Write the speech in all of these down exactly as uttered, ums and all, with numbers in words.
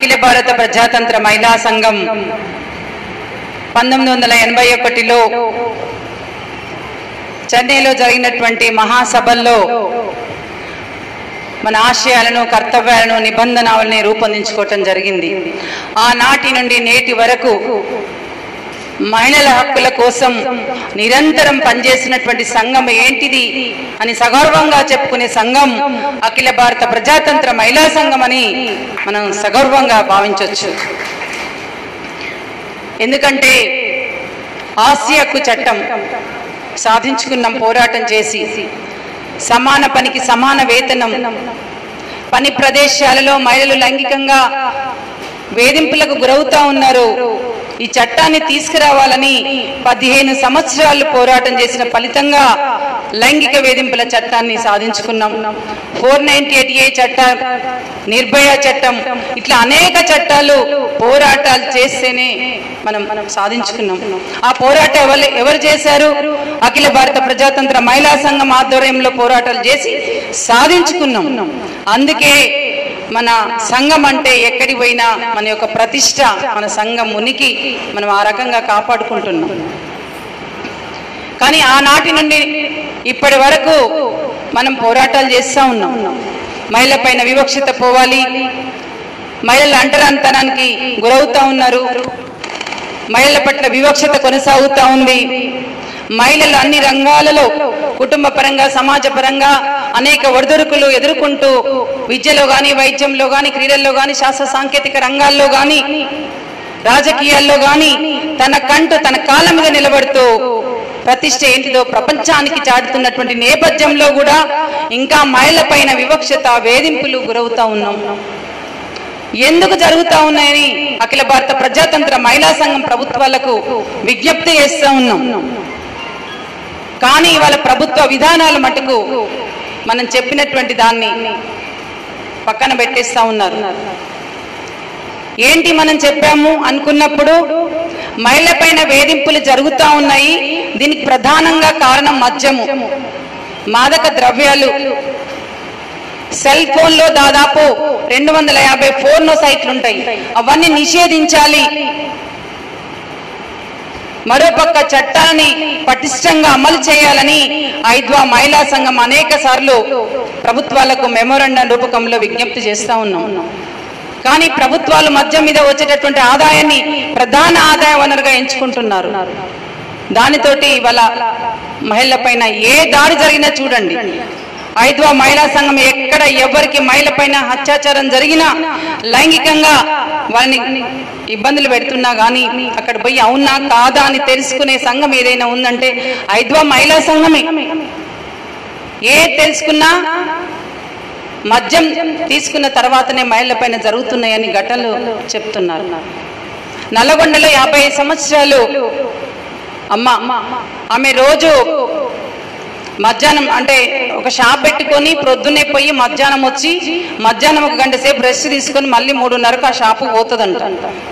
అఖిల భారత ప్రజాతంత్ర మహిళా సంఘం పంతొమ్మిది వందల ఎనభై ఒకటిలో చెన్నైలో జరిగినటువంటి మహాసభల్లో మన ఆశయాలను కర్తవ్యాలను నిబంధనలను రూపొందించుకోవటం జరిగింది. ఆనాటి నుండి నేటి వరకు మహిళల హక్కుల కోసం నిరంతరం పనిచేసినటువంటి సంఘం ఏంటిది అని సగర్వంగా చెప్పుకునే సంఘం అఖిల భారత ప్రజాతంత్ర మహిళా సంఘం అని మనం సగర్వంగా భావించవచ్చు. ఎందుకంటే ఆసియా హక్కు చట్టం సాధించుకున్నాం పోరాటం చేసి. సమాన పనికి సమాన వేతనం, పని ప్రదేశాలలో మహిళలు లైంగికంగా వేధింపులకు గురవుతా ఉన్నారు. ఈ చట్టాన్ని తీసుకురావాలని పదిహేను సంవత్సరాలు పోరాటం చేసిన ఫలితంగా లైంగిక వేధింపుల చట్టాన్ని సాధించుకున్నాం. ఫోర్ నైన్టీ ఎయిట్ ఏ చట్టం, నిర్భయ చట్టం, ఇట్లా అనేక చట్టాలు పోరాటాలు చేస్తేనే మనం మనం సాధించుకున్నాం. ఆ పోరాటం ఎవరు ఎవరు చేశారు? అఖిల భారత ప్రజాతంత్ర మహిళా సంఘం ఆధ్వర్యంలో పోరాటాలు చేసి సాధించుకున్నాం. అందుకే మన సంఘం అంటే ఎక్కడికి పోయినా మన యొక్క ప్రతిష్ట, మన సంఘం ఉనికి మనం ఆ రకంగా కాపాడుకుంటున్నాం. కానీ ఆనాటి నుండి ఇప్పటి వరకు మనం పోరాటాలు చేస్తూ ఉన్నాం. మహిళల పైన వివక్షత పోవాలి, మహిళల అంటరానితనానికి గురవుతూ ఉన్నారు, మహిళల పట్ల వివక్షత కొనసాగుతూ ఉంది. మహిళలు అన్ని రంగాలలో కుటుంబ పరంగా సమాజ పరంగా అనేక ఒడిదుడుకులు ఎదుర్కొంటూ విద్యలో కానీ, వైద్యంలో కానీ, క్రీడల్లో కానీ, శాస్త్ర సాంకేతిక రంగాల్లో కానీ, రాజకీయాల్లో కానీ తన కంటూ తన కాళ్ళ మీద నిలబడుతూ ప్రతిష్ట ఏంటిదో ప్రపంచానికి చాటుతున్నటువంటి నేపథ్యంలో కూడా ఇంకా మహిళల పైన వివక్షత వేధింపులు గురవుతా ఉన్నాం. ఎందుకు జరుగుతూ ఉన్నాయని అఖిల భారత ప్రజాతంత్ర మహిళా సంఘం ప్రభుత్వాలకు విజ్ఞప్తి చేస్తూ ఉన్నాం. కానీ వాళ్ళ ప్రభుత్వ విధానాలు మటుకు మనం చెప్పినటువంటి దాన్ని పక్కన పెట్టేస్తా ఉన్నారు. ఏంటి మనం చెప్పాము అనుకున్నప్పుడు మహిళల పైన వేధింపులు జరుగుతూ ఉన్నాయి. దీనికి ప్రధానంగా కారణం మద్యము, మాదక ద్రవ్యాలు. సెల్ ఫోన్ లో దాదాపు రెండు వందల యాభై ఫోర్నో సైట్లు ఉంటాయి, అవన్నీ నిషేధించాలి. మరోపక్క చట్టాన్ని పటిష్టంగా అమలు చేయాలని ఐద్వా మహిళా సంఘం అనేక సార్లు ప్రభుత్వాలకు మెమోరాండం రూపకంలో విజ్ఞప్తి చేస్తా ఉన్నాం. కానీ ప్రభుత్వాలు మద్యం మీద వచ్చేటటువంటి ఆదాయాన్ని ప్రధాన ఆదాయ వనరుగా ఎంచుకుంటున్నారు. దానితోటి ఇవాళ మహిళల పైన ఏ దాడి జరిగినా చూడండి, ఐద్వా మహిళా సంఘం ఎక్కడ ఎవరికి మహిళ పైన అత్యాచారం జరిగినా, లైంగికంగా వాళ్ళని ఇబ్బందులు పెడుతున్నా కానీ అక్కడ పోయి అవునా కాదా అని తెలుసుకునే సంఘం ఏదైనా ఉందంటే ఐద్వా మహిళా సంఘమే. ఏ తెలుసుకున్నా మద్యం తీసుకున్న తర్వాతనే మహిళల పైన జరుగుతున్నాయని ఘటనలు చెప్తున్నారు. నల్లగొండలో యాభై సంవత్సరాలు అమ్మ, ఆమె రోజు మధ్యాహ్నం అంటే ఒక షాప్ పెట్టుకొని ప్రొద్దునే పోయి మధ్యాహ్నం వచ్చి మధ్యాహ్నం ఒక గంట సేపు రెస్ట్ తీసుకొని మళ్ళీ మూడున్నరకు ఆ షాపు పోతుందంట.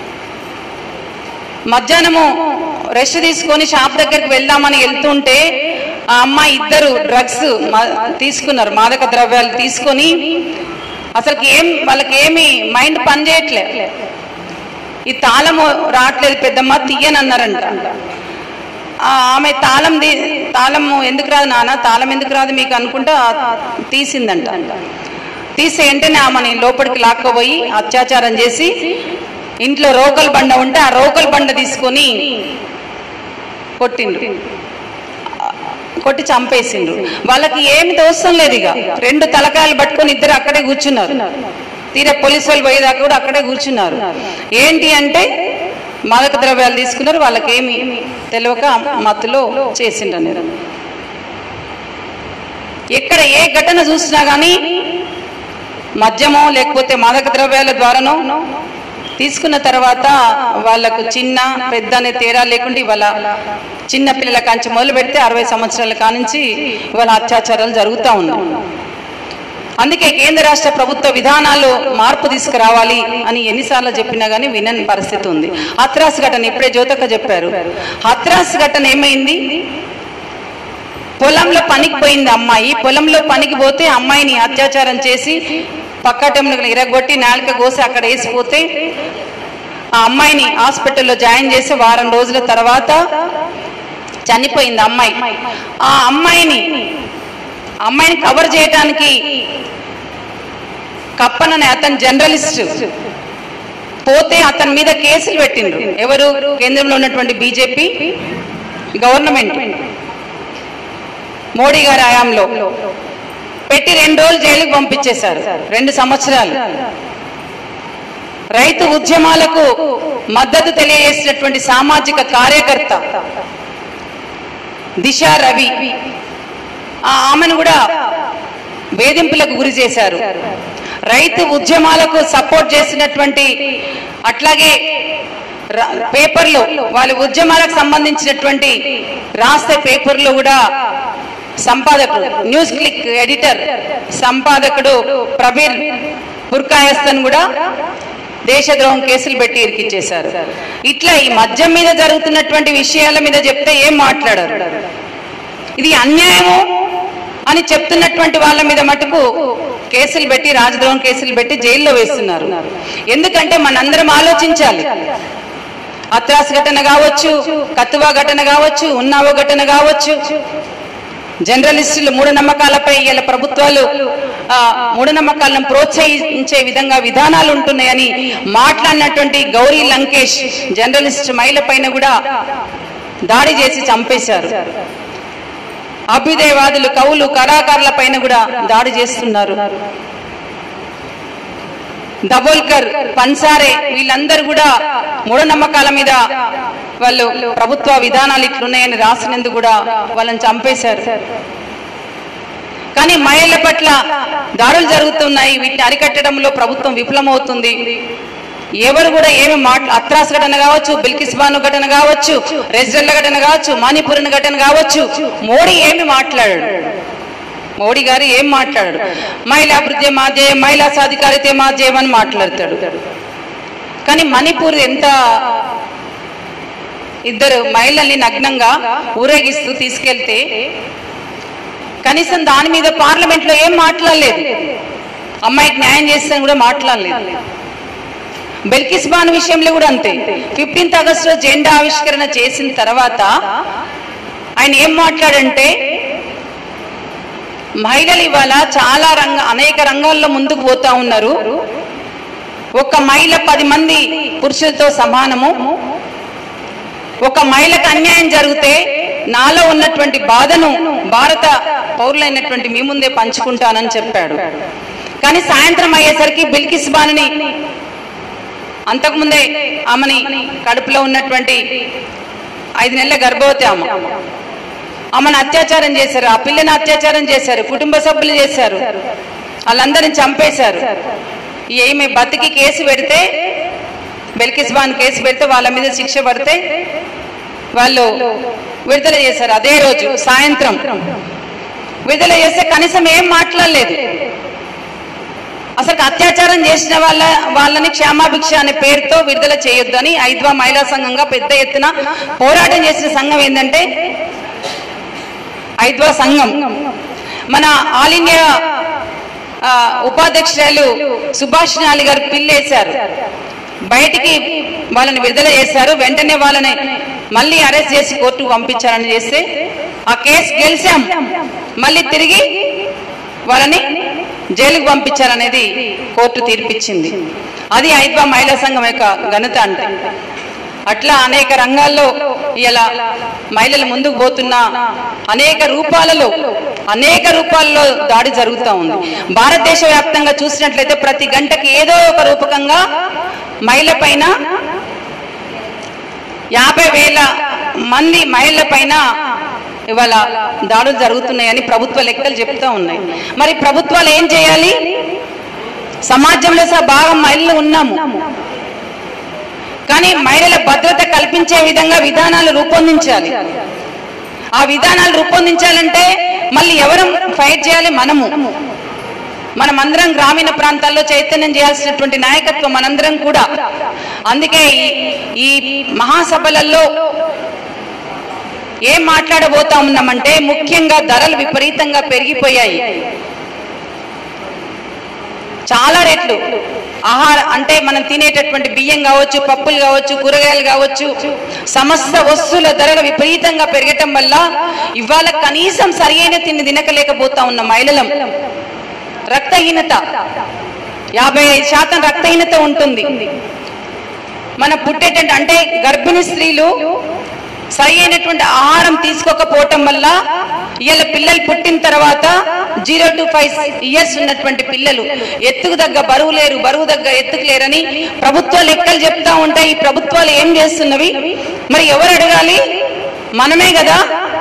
మధ్యాహ్నము రెస్ట్ తీసుకొని షాప్ దగ్గరికి వెళ్దామని వెళ్తుంటే ఆ అమ్మాయి ఇద్దరు డ్రగ్స్ తీసుకున్నారు, మాదక ద్రవ్యాలు తీసుకొని అసలుకి ఏం వాళ్ళకి ఏమి మైండ్ పని చేయట్లే. ఈ తాళము రావట్లేదు పెద్దమ్మ తీయని అన్నారంట. ఆమె తాళం తాళము ఎందుకు రాదు నాన్న, తాళం ఎందుకు రాదు మీకు అనుకుంటా తీసిందంట. తీసే వెంటనే ఆమెని లోపలికి లాక్కపోయి అత్యాచారం చేసి ఇంట్లో రోకల్ బండ ఉంటే ఆ రోకల్ బండ తీసుకొని కొట్టిండ్రు, కొట్టి చంపేసిండ్రు. వాళ్ళకి ఏమి దోషం లేదు. ఇక రెండు తలకాయలు పట్టుకొని ఇద్దరు అక్కడే కూర్చున్నారు. తీరా పోలీసు వాళ్ళు పోయేదాకా కూడా అక్కడే కూర్చున్నారు. ఏంటి అంటే మాదక ద్రవ్యాలు తీసుకున్నారు, వాళ్ళకి ఏమి తెలియక మత్తులో చేసిండ్రు. ఎక్కడ ఏ ఘటన చూసినా కానీ మద్యమో లేకపోతే మాదక ద్రవ్యాల ద్వారానో తీసుకున్న తర్వాత వాళ్ళకు చిన్న పెద్ద అనే తేడా లేకుండా ఇవాళ చిన్న పిల్లల కాంచి మొదలు పెడితే అరవై సంవత్సరాల కానించి ఇవాళ అత్యాచారాలు జరుగుతూ ఉన్నాయి. అందుకే కేంద్ర రాష్ట్ర ప్రభుత్వ విధానాల్లో మార్పు తీసుకురావాలి అని ఎన్నిసార్లు చెప్పినా కానీ వినని పరిస్థితి ఉంది. హత్రాస్ ఘటన ఇప్పుడే జ్యోతక్క చెప్పారు. హత్రాస్ ఘటన ఏమైంది? పొలంలో పనికి పోయింది అమ్మాయి. పొలంలో పనికి పోతే అమ్మాయిని అత్యాచారం చేసి పక్కటెముకలు ఇరగొట్టి నాలుక కోసి అక్కడ వేసిపోతే ఆ అమ్మాయిని హాస్పిటల్లో జాయిన్ చేసి వారం రోజుల తర్వాత చనిపోయింది అమ్మాయి. ఆ అమ్మాయిని అమ్మాయిని కవర్ చేయడానికి కప్పనని అతను జర్నలిస్ట్ పోతే అతని మీద కేసులు పెట్టిండ్రు. ఎవరు? కేంద్రంలో ఉన్నటువంటి బీజేపీ గవర్నమెంట్ మోడీ గారి హయాంలో పెట్టి రెండు రోజులు జైలుకు పంపించేశారు, రెండు సంవత్సరాలు. రైతు ఉద్యమాలకు మద్దతు తెలియజేసినటువంటి సామాజిక కార్యకర్త దిశా రవి, ఆమెను కూడా వేధింపులకు గురి చేశారు. రైతు ఉద్యమాలకు సపోర్ట్ చేసినటువంటి అట్లాగే పేపర్లు వాళ్ళ ఉద్యమాలకు సంబంధించినటువంటి రాస్తే పేపర్లు కూడా సంపాదకుడు న్యూస్ క్లిక్ ఎడిటర్ సంపాదకుడు ప్రవీర్ బుర్కాయస్తన్ కూడా దేశద్రోహం కేసులు పెట్టి ఇరికిచ్చేశారు. ఇట్లా ఈ మద్యం మీద జరుగుతున్నటువంటి విషయాల మీద చెప్తే ఏం మాట్లాడారు? ఇది అన్యాయము అని చెప్తున్నటువంటి వాళ్ళ మీద మటుకు కేసులు పెట్టి రాజద్రోహం కేసులు పెట్టి జైల్లో వేస్తున్నారు. ఎందుకంటే మనందరం ఆలోచించాలి. అత్రాస్ ఘటన కావచ్చు, కత్తువా ఘటన కావచ్చు, ఉన్నావో ఘటన కావచ్చు, జర్నలిస్టులు మూఢనమ్మకాలపై ఇలా ప్రభుత్వాలు మూఢనమ్మకాలను ప్రోత్సహించే విధంగా విధానాలు ఉంటున్నాయని మాట్లాడినటువంటి గౌరీ లంకేష్ జర్నలిస్ట్ మహిళ పైన కూడా దాడి చేసి చంపేశారు. అభ్యుదయవాదులు కవులు కళాకారుల పైన కూడా దాడి చేస్తున్నారు. దబోల్కర్, పన్సారే వీళ్ళందరూ కూడా మూఢనమ్మకాల మీద వాళ్ళు ప్రభుత్వ విధానాలు ఇట్లున్నాయని రాసినందుకు కూడా వాళ్ళని చంపేశారు. కానీ మహిళల పట్ల దాడులు జరుగుతున్నాయి. వీటిని అరికట్టడంలో ప్రభుత్వం విఫలమవుతుంది. ఎవరు కూడా ఏమి మాట్లా అత్రాస్ ఘటన కావచ్చు, బిల్కిస్ బాను ఘటన కావచ్చు, రెజ్జల్ల ఘటన కావచ్చు, మణిపూర్ ఘటన కావచ్చు, మోడీ ఏమి మాట్లాడాడు? మోడీ గారు ఏం మాట్లాడాడు? మహిళా అభివృద్ధి మాధ్యం, మహిళా సాధికారితే మాధ్యం అని మాట్లాడతాడు. కానీ మణిపూర్ ఎంత ఇద్దరు మహిళల్ని నగ్నంగా ఊరేగిస్తూ తీసుకెళ్తే కనీసం దాని మీద పార్లమెంట్ లో ఏం మాట్లాడలేదు. అమ్మాయికి న్యాయం చేస్తాను కూడా మాట్లాడలేదు. బిల్కిస్ బాను విషయంలో కూడా అంతే. ఫిఫ్టీన్త్ ఆగస్టులో జెండా ఆవిష్కరణ చేసిన తర్వాత ఆయన ఏం మాట్లాడంటే మహిళలు ఇవాళ చాలా రంగ అనేక రంగాల్లో ముందుకు పోతా ఉన్నారు. ఒక మహిళ పది మంది పురుషులతో సమానము. ఒక మహిళకు అన్యాయం జరిగితే నాలో ఉన్నటువంటి బాధను భారత పౌరులైనటువంటి మీ ముందే పంచుకుంటానని చెప్పాడు. కానీ సాయంత్రం అయ్యేసరికి బిల్కిస్ బానుని అంతకుముందే ఆమెని కడుపులో ఉన్నటువంటి ఐదు నెలల గర్భవతి ఆమె ఆమెను అత్యాచారం చేశారు. ఆ పిల్లని అత్యాచారం చేశారు. కుటుంబ సభ్యులు చేశారు. వాళ్ళందరిని చంపేశారు. ఏమి బతికి కేసు పెడితే బిల్కిస్ బాను కేసు పెడితే వాళ్ళ మీద శిక్ష పడితే వాళ్ళు విడుదల చేశారు. అదే రోజు సాయంత్రం విడుదల చేస్తే కనీసం ఏం మాట్లాడలేదు. అసలు అత్యాచారం చేసిన వాళ్ళ వాళ్ళని క్షమాభిక్ష అనే పేరుతో విడుదల చేయొద్దని ఐద్వా మహిళా సంఘంగా పెద్ద ఎత్తున పోరాటం చేసిన సంఘం ఏంటంటే ఐద్వా సంఘం. మన ఆల్ ఇండియా ఉపాధ్యక్షురాలు సుభాషిణి అలీ గారు పిల్లేశారు. బయటికి వాళ్ళని విడుదల చేశారు. వెంటనే వాళ్ళని మళ్ళీ అరెస్ట్ చేసి కోర్టుకు పంపించారని చేస్తే ఆ కేసు గెలిచాం. మళ్ళీ తిరిగి వాళ్ళని జైలుకు పంపించారనేది కోర్టు తీర్పిచ్చింది. అది ఐద్వా మహిళా సంఘం యొక్క ఘనత అంటే. అట్లా అనేక రంగాల్లో ఇలా మహిళలు ముందుకు పోతున్న అనేక రూపాలలో అనేక రూపాల్లో దాడి జరుగుతూ ఉంది. భారతదేశ వ్యాప్తంగా చూసినట్లయితే ప్రతి గంటకి ఏదో ఒక రూపకంగా మహిళ పైన యాభై వేల మంది మహిళల పైన ఇవాళ దాడులు జరుగుతున్నాయని ప్రభుత్వ లెక్కలు చెప్తా ఉన్నాయి. మరి ప్రభుత్వాలు ఏం చేయాలి? సమాజంలో సహా బాగా మహిళలు ఉన్నాము, కానీ మహిళల భద్రత కల్పించే విధంగా విధానాలు రూపొందించాలి. ఆ విధానాలు రూపొందించాలంటే మళ్ళీ ఎవరు ఫైట్ చేయాలి? మనము. మనమందరం గ్రామీణ ప్రాంతాల్లో చైతన్యం చేయాల్సినటువంటి నాయకత్వం మనందరం కూడా. అందుకే ఈ మహాసభలలో ఏం మాట్లాడబోతా ఉన్నామంటే ముఖ్యంగా ధరలు విపరీతంగా పెరిగిపోయాయి. చాలా రేట్లు ఆహార అంటే మనం తినేటటువంటి బియ్యం కావచ్చు, పప్పులు కావచ్చు, కూరగాయలు కావచ్చు, సమస్త వస్తువుల ధరలు విపరీతంగా పెరగటం వల్ల ఇవాళ కనీసం సరియైన తిండి తినకలేకపోతా ఉన్న మహిళలం. రక్తహీనత, యాభై ఐదు శాతం రక్తహీనత ఉంటుంది. మన పుట్టేటంటే అంటే గర్భిణీ స్త్రీలు సరి అయినటువంటి ఆహారం తీసుకోకపోవటం వల్ల ఇవాళ పిల్లలు పుట్టిన తర్వాత జీరో టు ఫైవ్ ఇయర్స్ ఉన్నటువంటి పిల్లలు ఎత్తుకు దగ్గర బరువు లేరు, బరువు దగ్గర ఎత్తుకు లేరని ప్రభుత్వాలు లెక్కలు చెప్తా ఉంటాయి. ఈ ప్రభుత్వాలు ఏం చేస్తున్నవి? మరి ఎవరు అడగాలి? మనమే కదా,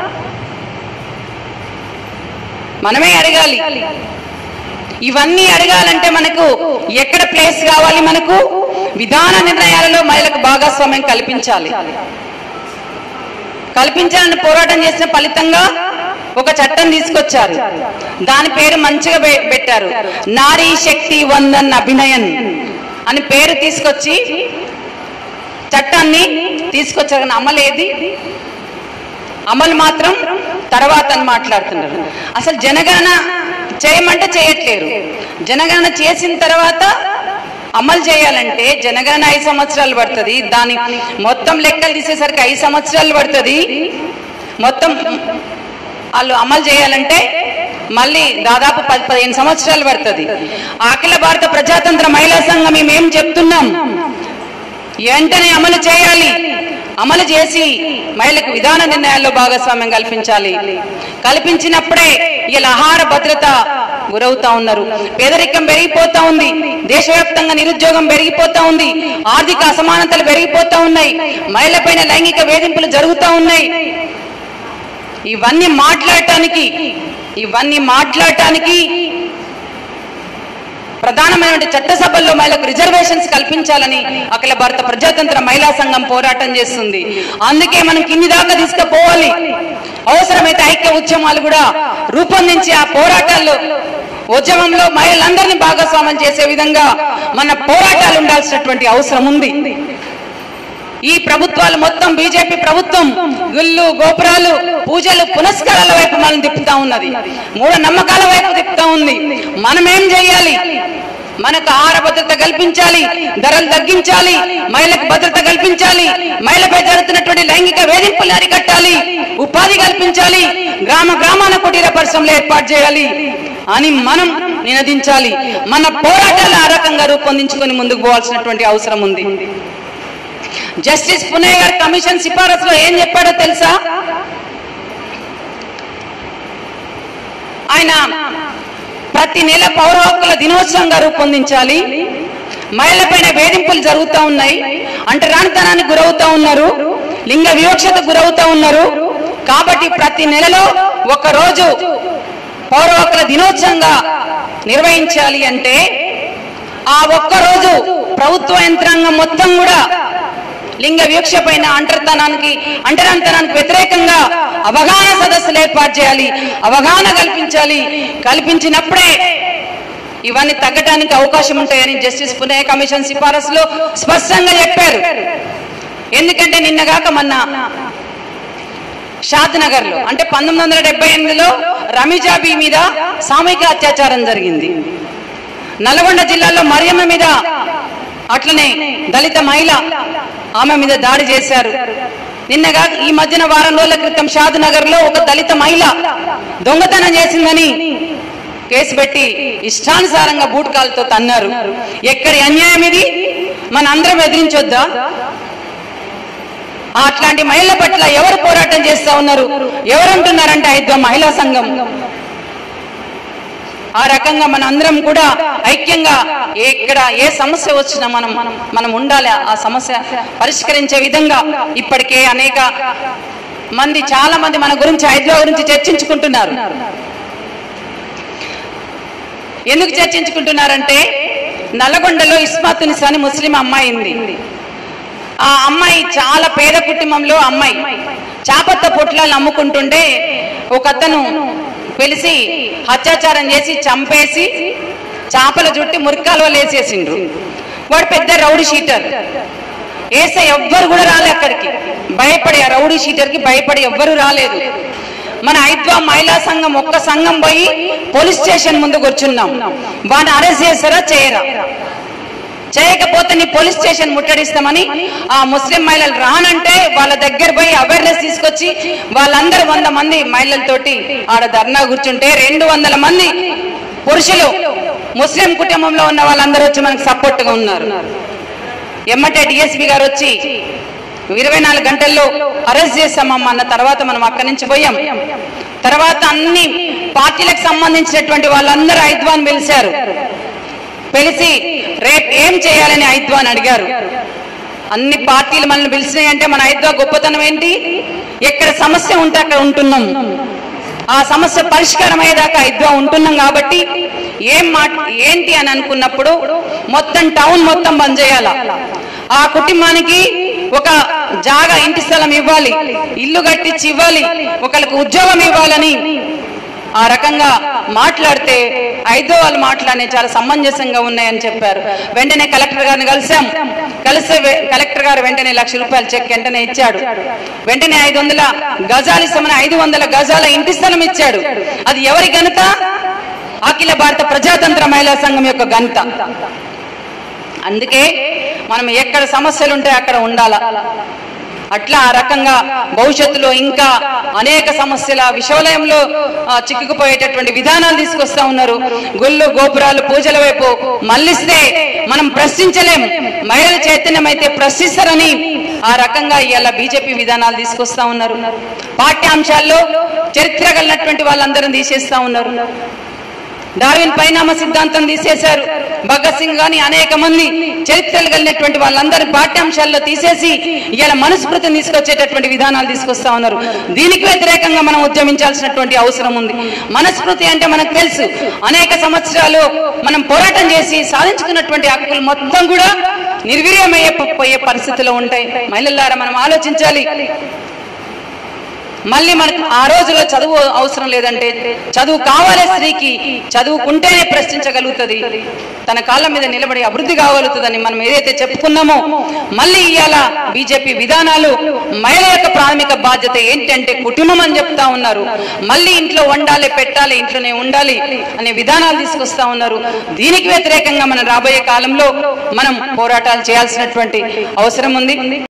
మనమే అడగాలి. ఇవన్నీ అడగాలంటే మనకు ఎక్కడ ప్లేస్ కావాలి? మనకు విధాన నిర్ణయాలలో మహిళలకు భాగస్వామ్యం కల్పించాలి. కల్పించాలని పోరాటం చేసిన ఫలితంగా ఒక చట్టం తీసుకొచ్చారు. దాని పేరు మంచిగా పెట్టారు, నారీ శక్తి వందన్ అభినయన్ అని పేరు తీసుకొచ్చి చట్టాన్ని తీసుకొచ్చారు. కానీ అమలు ఏది? అమలు మాత్రం తర్వాత అని మాట్లాడుతున్నారు. అసలు జనగణన చేయమంటే చేయట్లేరు. జనగణన చేసిన తర్వాత అమలు చేయాలంటే జనగణన ఐదు సంవత్సరాలు పడుతుంది. దాని మొత్తం లెక్కలు తీసేసరికి ఐదు సంవత్సరాలు పడుతుంది. మొత్తం వాళ్ళు అమలు చేయాలంటే మళ్ళీ దాదాపు పది పదిహేను సంవత్సరాలు పడుతుంది. అఖిల భారత ప్రజాతంత్ర మహిళా సంఘం మేమేం చెప్తున్నాం, వెంటనే అమలు చేయాలి. అమలు చేసి మహిళలకు విధాన నిర్ణయాల్లో భాగస్వామ్యం కల్పించాలి. కల్పించినప్పుడే ఇలా ఆహార భద్రత గురవుతా ఉన్నారు. పేదరికం పెరిగిపోతా ఉంది, దేశవ్యాప్తంగా నిరుద్యోగం పెరిగిపోతా ఉంది, ఆర్థిక అసమానతలు పెరిగిపోతా ఉన్నాయి, మహిళపైన లైంగిక వేధింపులు జరుగుతూ ఉన్నాయి. ఇవన్నీ మాట్లాడటానికి ఇవన్నీ మాట్లాడటానికి ప్రధానమైన చట్టసభల్లో మహిళలకు రిజర్వేషన్స్ కల్పించాలని అఖిల భారత ప్రజాతంత్ర మహిళా సంఘం పోరాటం చేస్తుంది. అందుకే మనం కింది దాకా తీసుకుపోవాలి. అవసరమైతే ఐక్య ఉద్యమాలు కూడా రూపొందించి ఆ పోరాటాల్లో ఉద్యమంలో మహిళలందరినీ భాగస్వామ్యం చేసే విధంగా మన పోరాటాలు ఉండాల్సినటువంటి అవసరం ఉంది. ఈ ప్రభుత్వాలు మొత్తం బీజేపీ ప్రభుత్వం గుళ్ళు, గోపురాలు, పూజలు, పునస్కారాల వైపు మనం తిప్పుతా ఉన్నది, మూఢ నమ్మకాల వైపు తిప్పుతా ఉంది. మనం ఏం చేయాలి? మనకు ఆహార భద్రత కల్పించాలి, ధరలు తగ్గించాలి, మహిళలకు భద్రత కల్పించాలి, మహిళపై జరుగుతున్నటువంటి లైంగిక వేధింపులు అరికట్టాలి, ఉపాధి కల్పించాలి, గ్రామ గ్రామాన కుటీర పరిశ్రమలు ఏర్పాటు చేయాలి అని మనం నినదించాలి. మన పోరాటాలు ఆ రకంగా రూపొందించుకొని ముందుకు పోవాల్సినటువంటి అవసరం ఉంది. జస్టిస్ పునే గారి కమిషన్ సిఫారసులో ఏం చెప్పాడో తెలుసా? ఆయన ప్రతి నెల పౌర హక్కుల దినోత్సవంగా రూపొందించాలి. మహిళపైన వేధింపులు జరుగుతూ ఉన్నాయి, అంటరానితనానికి గురవుతా ఉన్నారు, లింగ వివక్షతకు గురవుతా ఉన్నారు. కాబట్టి ప్రతి నెలలో ఒక రోజు పౌర హక్కుల దినోత్సవంగా నిర్వహించాలి. అంటే ఆ ఒక్క రోజు ప్రభుత్వ యంత్రాంగం మొత్తం కూడా లింగ వివక్ష పైన, అంటర్తనానికి అంటరానితనానికి వ్యతిరేకంగా అవగాహన సదస్సులు ఏర్పాటు చేయాలి, అవగాహన కల్పించాలి. కల్పించినప్పుడే ఇవన్నీ తగ్గడానికి అవకాశం ఉంటాయని జస్టిస్ పునే కమిషన్ సిఫారసులో స్పష్టంగా చెప్పారు. ఎందుకంటే నిన్నగాక మొన్న షాద్ నగర్ లో అంటే పంతొమ్మిది వందల డెబ్బై ఎనిమిదిలో రమీజాబీ మీద సామూహిక అత్యాచారం జరిగింది. నల్గొండ జిల్లాలో మరియమ్మ మీద అట్లనే దళిత మహిళ ఆమె మీద దాడి చేశారు. నిన్నగా ఈ మధ్యన వారం రోజుల క్రితం షాద్ నగర్ లో ఒక దళిత మహిళ దొంగతనం చేసిందని కేసు పెట్టి ఇష్టానుసారంగా బూట్కాలతో తన్నారు. ఎక్కడి అన్యాయం ఇది? మన అందరం ఎదిరించొద్దా? అట్లాంటి మహిళల పట్ల ఎవరు పోరాటం చేస్తా ఉన్నారు? ఎవరంటున్నారంటే ఐదో మహిళా సంఘం. ఆ రకంగా మన అందరం కూడా ఐక్యంగా ఎక్కడ ఏ సమస్య వచ్చినా మనం మనం ఉండాలి. ఆ సమస్య పరిష్కరించే విధంగా ఇప్పటికే అనేక మంది చాలా మంది మన గురించి హైదరాబాద్ గురించి చర్చించుకుంటున్నారు. ఎందుకు చర్చించుకుంటున్నారంటే నల్గొండలో ఇస్మాతునిసా అని ముస్లిం అమ్మాయి ఉంది. ఆ అమ్మాయి చాలా పేద కుటుంబంలో అమ్మాయి చాపత్త పొట్లాలు అమ్ముకుంటుంటే ఒక అతను పిలిచి అత్యాచారం చేసి చంపేసి చేపల జుట్టి మురికాలువలు వేసేసిండ్రు. వాడు పెద్ద రౌడీ షీటర్. వేసే ఎవ్వరు కూడా రాలే అక్కడికి, భయపడి ఆ రౌడీ షీటర్ కి భయపడి ఎవ్వరు రాలేదు. మన ఐద్వా మహిళా సంఘం ఒక్క సంఘం పోయి పోలీస్ స్టేషన్ ముందు కూర్చున్నాం. వాడిని అరెస్ట్ చేస్తారా చేయరా? చేయకపోతే నీ పోలీస్ స్టేషన్ ముట్టడిస్తామని ఆ ముస్లిం మహిళలు రానంటే వాళ్ళ దగ్గర పోయి అవేర్నెస్ తీసుకొచ్చి వాళ్ళందరూ వంద మంది మహిళలతోటి ఆడ ధర్నా కూర్చుంటే రెండు వందల మంది పురుషులు ముస్లిం కుటుంబంలో ఉన్న వాళ్ళందరూ వచ్చి మనకు సపోర్ట్ గా ఉన్నారు. ఎమ్మటే డిఎస్పీ గారు వచ్చి ఇరవై నాలుగు గంటల్లో అరెస్ట్ చేస్తామమ్మా అన్న తర్వాత మనం అక్కడి నుంచి పోయాం. తర్వాత అన్ని పార్టీలకు సంబంధించినటువంటి వాళ్ళందరూ ఐద్వాన్ పిలిచారు. పిలిచి రేపు ఏం చేయాలని ఐద్వాన్ అడిగారు. అన్ని పార్టీలు మనల్ని పిలిచినాయి అంటే మన ఐద్వా గొప్పతనం ఏంటి? ఎక్కడ సమస్య ఉంటే అక్కడ ఉంటున్నాం. ఆ సమస్య పరిష్కారం అయ్యేదాకా ఐద్వా ఉంటున్నాం కాబట్టి ఏం మాట ఏంటి అని అనుకున్నప్పుడు మొత్తం టౌన్ మొత్తం బంద్ చేయాల. ఆ కుటుంబానికి ఒక జాగా ఇంటి స్థలం ఇవ్వాలి, ఇల్లు కట్టించి ఇవ్వాలి, ఒకరికి ఉద్యోగం ఇవ్వాలని ఆ రకంగా మాట్లాడితే ఐదో వాళ్ళు మాట్లాడే చాలా సమంజసంగా ఉన్నాయని చెప్పారు. వెంటనే కలెక్టర్ గారిని కలిసాం. కలిస్తే కలెక్టర్ గారు వెంటనే లక్ష రూపాయల చెక్ వెంటనే ఇచ్చాడు. వెంటనే ఐదు వందల గజాలు ఇస్తామని ఐదు వందల గజాల ఇంటి స్థలం ఇచ్చాడు. అది ఎవరి ఘనత? అఖిల భారత ప్రజాతంత్ర మహిళా సంఘం యొక్క ఘనత. అందుకే మనం ఎక్కడ సమస్యలు ఉంటే అక్కడ ఉండాల. అట్లా ఆ రకంగా భవిష్యత్తులో ఇంకా అనేక సమస్యల విషవలయంలో చిక్కుకుపోయేటటువంటి విధానాలు తీసుకొస్తా ఉన్నారు. గుళ్ళు గోపురాలు పూజల వైపు మళ్ళిస్తే మనం ప్రశ్నించలేం. మహిళల చైతన్యం అయితే ప్రశ్నిస్తారని ఆ రకంగా ఇవాళ బీజేపీ విధానాలు తీసుకొస్తా ఉన్నారు. పాఠ్యాంశాల్లో చరిత్ర కలిగినటువంటి వాళ్ళందరూ తీసేస్తా ఉన్నారు. డార్విన్ పరిణామ సిద్ధాంతం తీసేశారు. భగత్ సింగ్ గాని అనేక మంది చరిత్రలు కలిగినటువంటి వాళ్ళందరూ పాఠ్యాంశాల్లో తీసేసి ఇలా మనుస్మృతిని తీసుకొచ్చేటటువంటి విధానాలు తీసుకొస్తా ఉన్నారు. దీనికి వ్యతిరేకంగా మనం ఉద్యమించాల్సినటువంటి అవసరం ఉంది. మనుస్మృతి అంటే మనకు తెలుసు, అనేక సంవత్సరాలు మనం పోరాటం చేసి సాధించుకున్నటువంటి హక్కులు మొత్తం కూడా నిర్వీర్యమయ్యే పోయే పరిస్థితులు ఉంటాయి. మహిళలారా మనం ఆలోచించాలి. మళ్ళీ మనకు ఆ రోజులో చదువు అవసరం లేదంటే చదువు కావాలి. స్త్రీకి చదువుకుంటేనే ప్రశ్నించగలుగుతుంది, తన కాళ్ళ మీద నిలబడి అభివృద్ధి కాగలుగుతుందని మనం ఏదైతే చెప్పుకున్నామో మళ్ళీ ఇవాళ బీజేపీ విధానాలు మహిళ యొక్క ప్రాథమిక బాధ్యత ఏంటంటే కుటుంబం అని చెప్తా ఉన్నారు. మళ్ళీ ఇంట్లో వండాలి, పెట్టాలి, ఇంట్లోనే ఉండాలి అనే విధానాలు తీసుకొస్తా ఉన్నారు. దీనికి వ్యతిరేకంగా మనం రాబోయే కాలంలో మనం పోరాటాలు చేయాల్సినటువంటి అవసరం ఉంది.